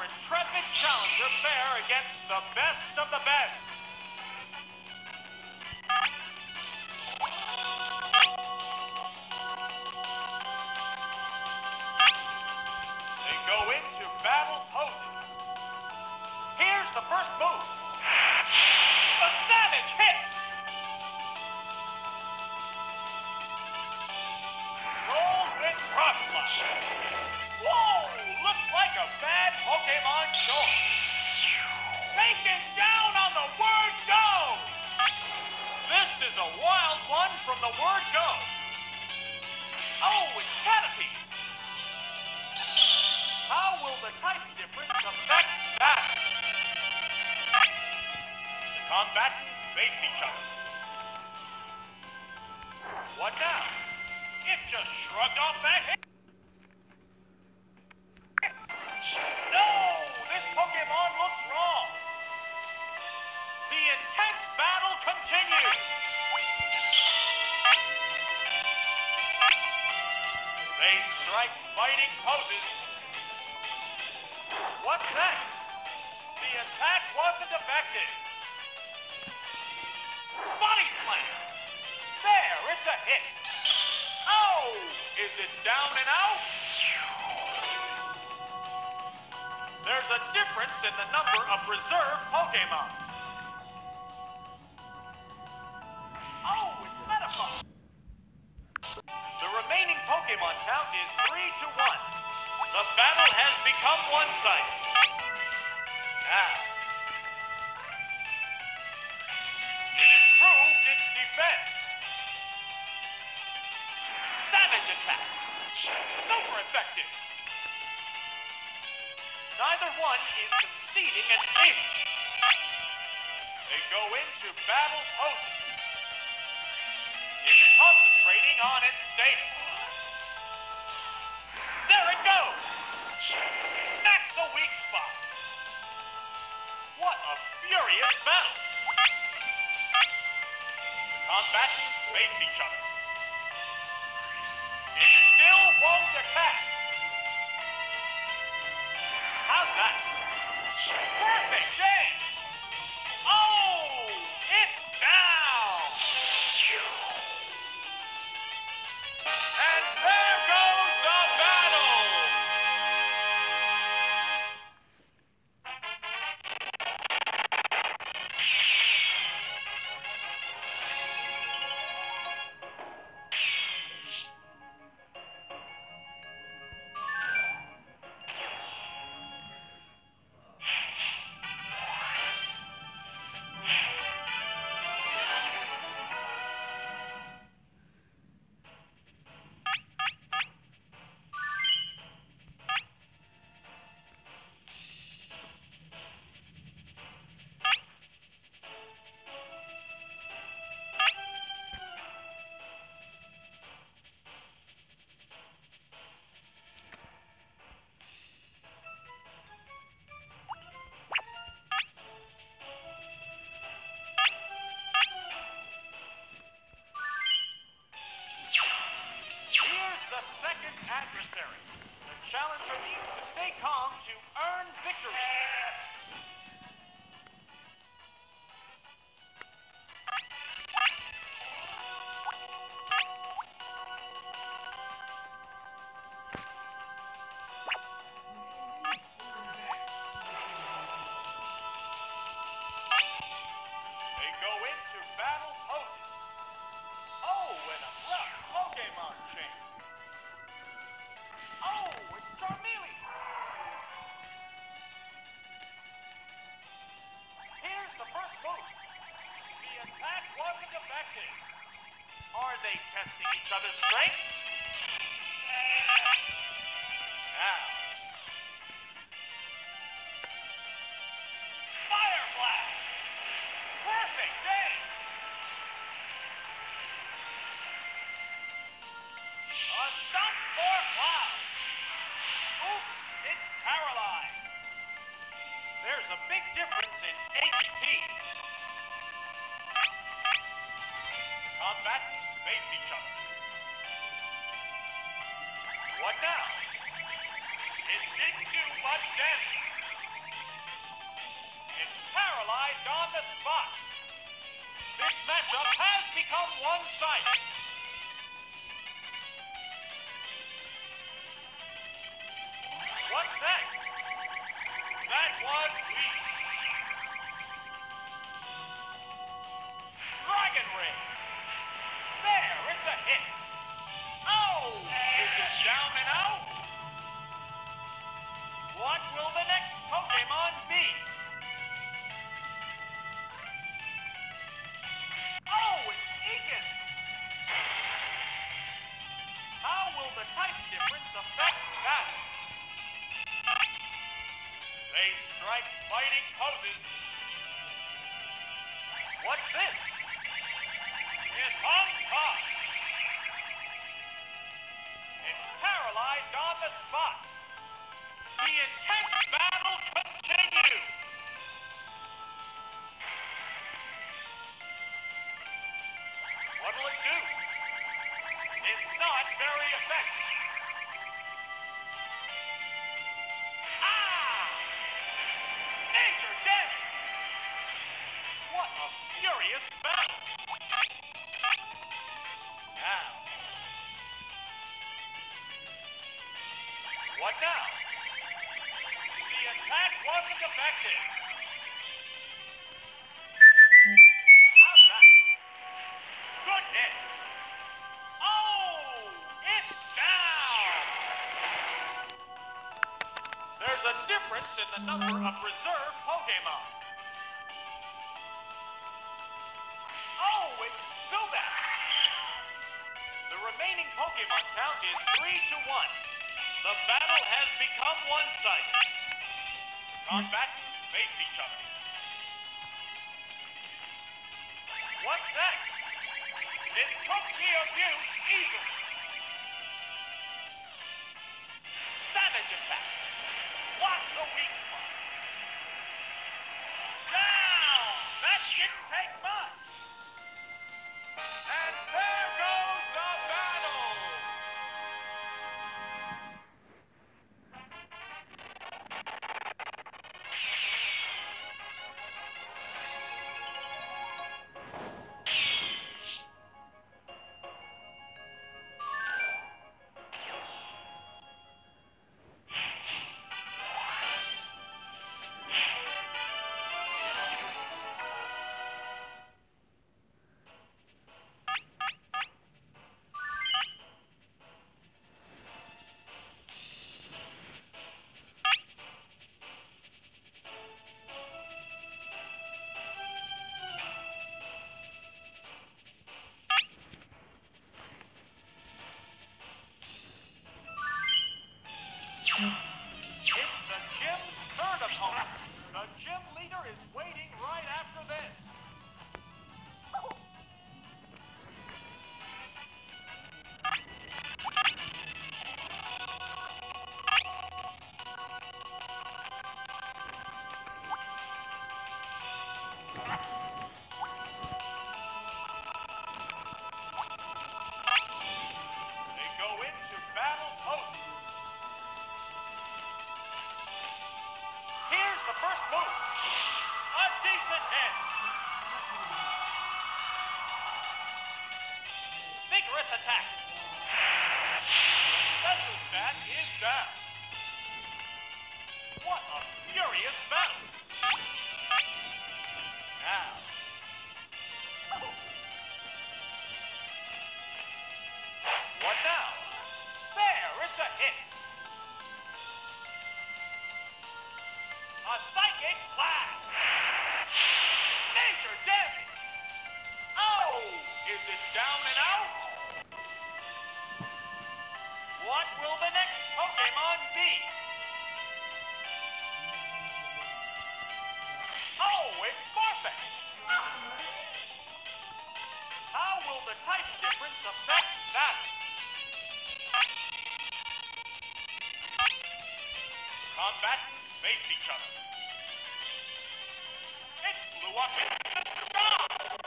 our intrepid challenger fare against the best of the best? They go into battle poses. Here's the first move. A savage hit! Roll with cross flush. Whoa! Looks like a bad Pokemon short. Taken down on the word go! This is a wild one from the word go. Oh, it's Caterpie. How will the type difference affect that? The combatants face each other. What now? It just shrugged off that hit. No! This Pokemon looks wrong. The intense battle continues. They strike fighting poses. What's next? The attack wasn't effective. Body slam. There, it's a hit. Oh! Is it down and out? There's a difference in the number of reserve Pokemon. Oh, it's Metapod. The remaining Pokemon count is 3-1. The battle has become one-sided. Now, it improved its defense. Savage attack. Super effective. Neither one is conceding an ace. They go into battle poses. It's concentrating on its status. There it goes. Smack the weak spot. What a furious battle. The combatants face each other. It still won't attack. How's that? Perfect change. Oh, it's down. And there goes the battle. Adversary. The challenger needs to stay calm to earn victory. They go into battle poses. Oh, and a rough Pokemon change. Oh, it's Charmeleon! Here's the first move. The attack wasn't effective. Are they testing each other's strength? Now. Fire Blast! Perfect aim! A stump for Cloud! Oops, it's paralyzed. There's a big difference in HP. Combatants face each other. What now? It didn't do much damage. the spot. This matchup has become one-sided. What's next? That was weak. Dragon Ring. There, it's a hit. Oh! Is it down and out? What will the next Pokemon be? Oh, it's Egan! How will the type difference affect that? They strike fighting poses. What's this? It's on top. It's paralyzed on the spot. The intense battle continues. What'll it do? It's not very effective. Ah! Major damage! What a furious battle! Now. What now? The attack wasn't effective. How's that? Good hit. Oh! It's down! There's a difference in the number of reserve Pokemon. Oh, it's Zubat! The remaining Pokemon count is 3-1. The battle has become one-sided. Combatants face each other. What's next? It took the abuse easily. Savage attack. What's the weak spot? Down! That didn't take much. And there goes the battle. It's the gym's third opponent. The gym leader is waiting right after this. They go into battle pose. Here's the first move. A decent hit. Vigorous attack. Special stat is down. What a furious battle. Now. What now? There, it's a hit. A psychic blast! Major damage! Oh! Is it down and out? What will the next Pokemon be? Oh, it's Farfetch! How will the type difference affect that? Combatants face each other. It flew up into the sky!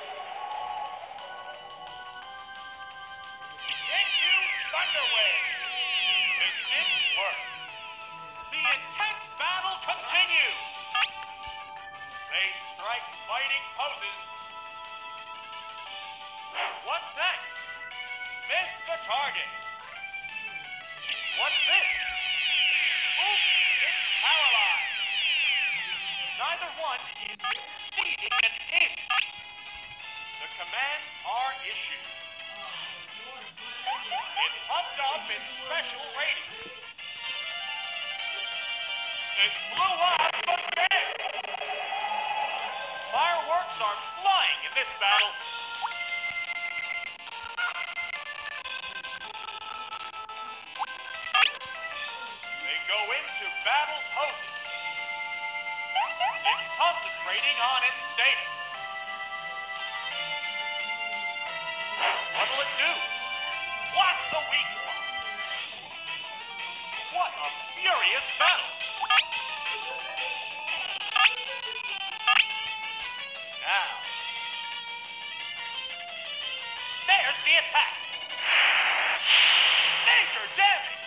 It used Thunder Wave! It didn't work. The intense battle continues! They strike strike fighting poses. What's next? Missed the target. What's this? Oops, it's paralyzed. Neither one is exceeding an inch. The commands are issued. It pumped up its special rating. It blew up again. Fireworks are flying in this battle. They go into battle poses. It's concentrating on its status. What'll it do? What's the weak spot? What a furious battle! Now, there's the attack. Major damage.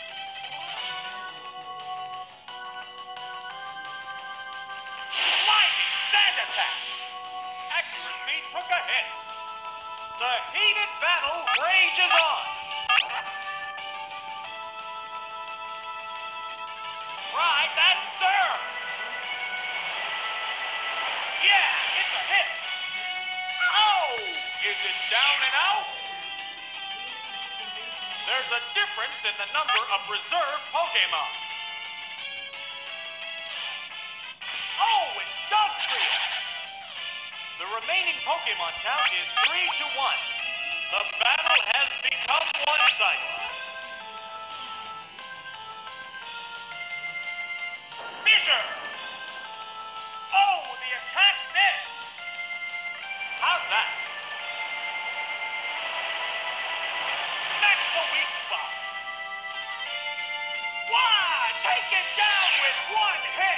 Lightning sand attack. Accuracy took a hit. The heated battle rages on. Right, that's serve. Yeah, it's a hit. Oh, is it down and out? There's a difference in the number of reserve Pokemon. Oh, it does clear. The remaining Pokemon count is 3-1. The battle has become one-sided. Fissure! Oh, the attack missed! How's that? That's the weak spot. Why? Taken down with one hit!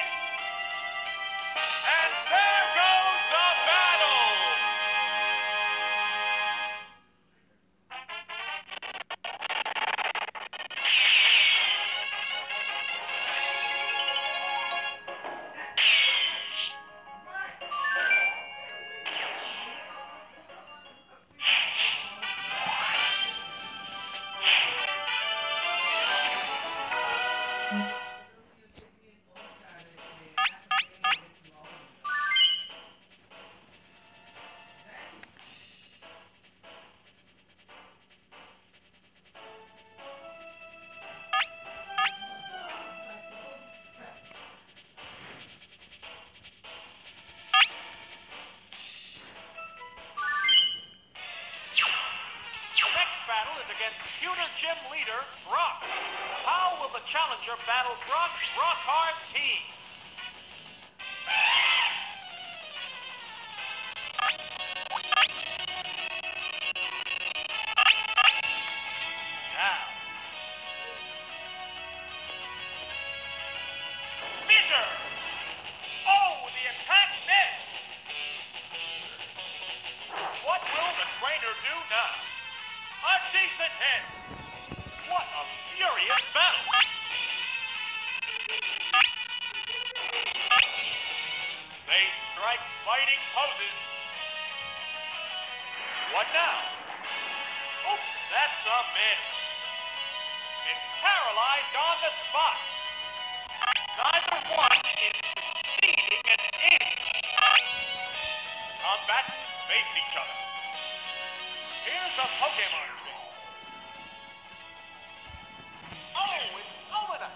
And there goes the battle! Computer Gym leader, Brock. How will the challenger battle Brock's rock-hard team? Now. Fissure! Oh, the attack missed! What will the trainer do now? A decent hit! What a furious battle! They strike fighting poses. What now? Oops, that's a miss. It's paralyzed on the spot. Neither one is succeeding an inch. Combatants face each other. Here's a Pokemon thing. Oh, it's Omanyte.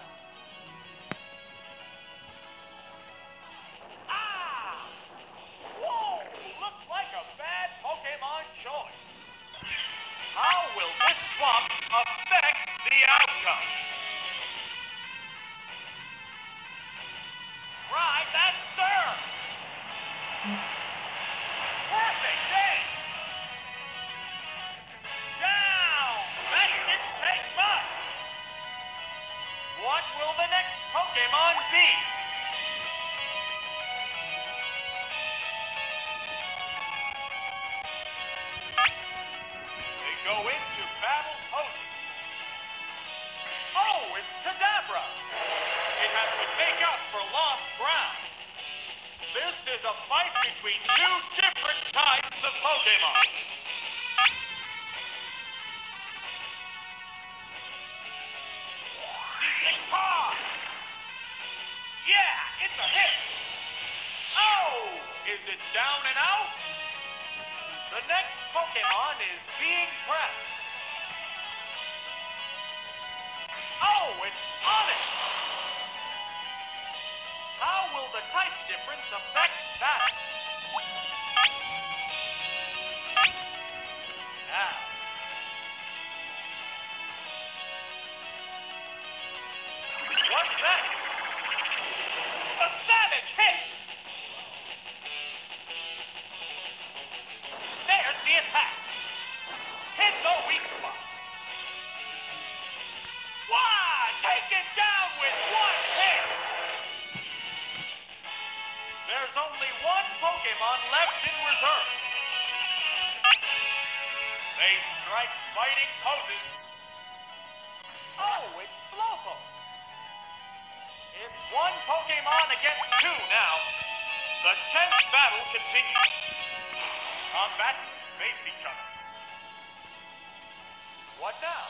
Ah! Whoa! Looks like a bad Pokemon choice. How will this swap affect the outcome? Right, that's serve. Perfect hit. What will the next Pokemon be? They go into battle poses. Oh, it's Kadabra. It has to make up for lost ground. This is a a fight between two different types of Pokemon. Yeah, it's a hit. Oh, is it down and out? The next Pokemon is being pressed. Oh, it's on it. How will the type difference affect that? Now. What's that? A savage hit! There's the attack. Hit the weak spot. Wow! Taken down with one hit! There's only one Pokemon left in reserve. They strike fighting poses. Oh, it's Slowpoke. It's one Pokemon against two now. The tense battle continues. Combatants face each other. What now?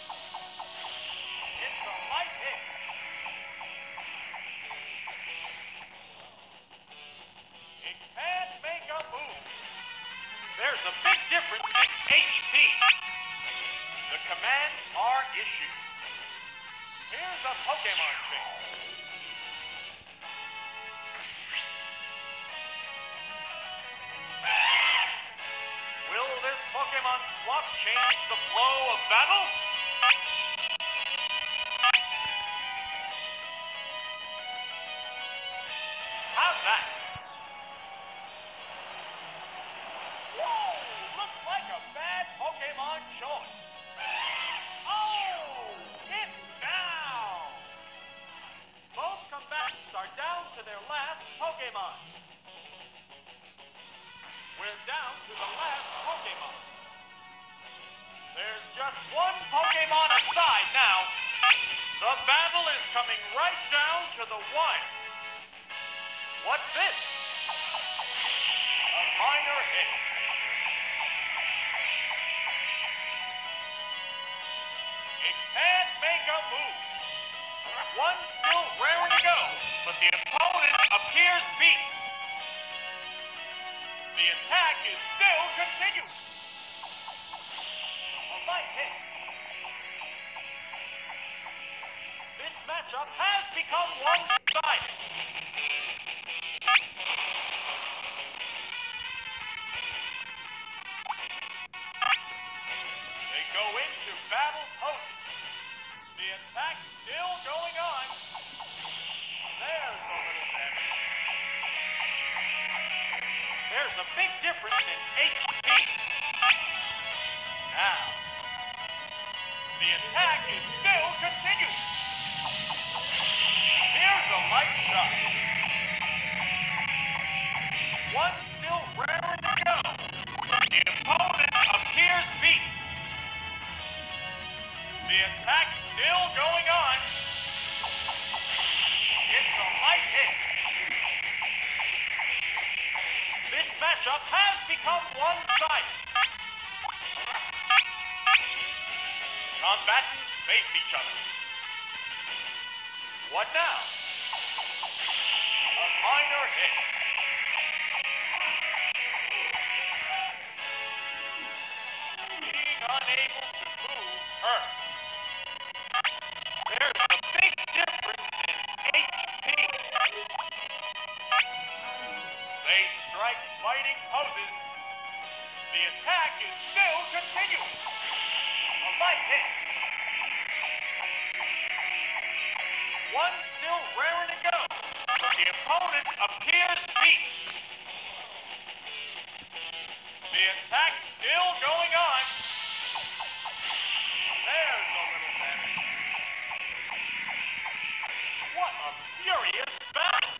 It's a light hit. It can't make a move. There's a big difference in HP. The commands are issued. Here's a Pokemon chase. Will this Pokemon swap change the flow of battle? How's that? Whoa! Looks like a bad Pokemon choice. Oh! It's down! Both combatants are down to their last Pokemon. We're down to the last Pokemon. There's just one Pokemon aside now. The battle is coming right down to the wire. What's this? A minor hit. It can't make a move. One still raring to go, but the opponent appears beat. The attack is still continuing. A light hit. This matchup has become one-sided. They go into battle poses. The attack still going on. There's a little damage. There's a big difference in HP. Now, the attack is still continuing. Here's a light shot. One still raring to go, but the opponent appears beat. The attack still going on. It's a light hit. This matchup has become one-sided. Combatants face each other. What now? A minor hit. Being unable to move hurts. There's a big difference in HP. They strike fighting poses. The attack is still continuing. A light hit. One still raring to go, but the opponent appears beat. The attack still going on. There's a little damage. What a furious battle!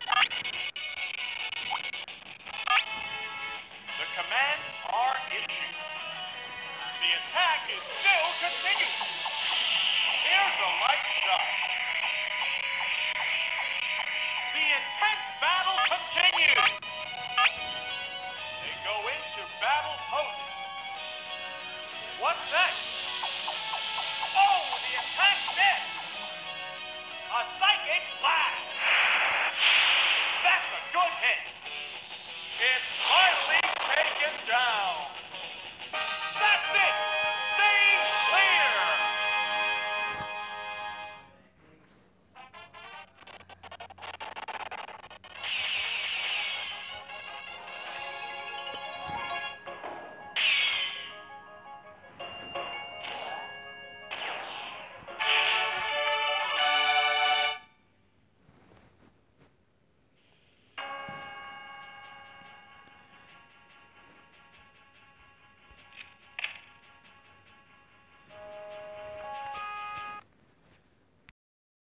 The commands are issued. The attack is still continuing. Here's a light shot. The intense battle continues. What's that?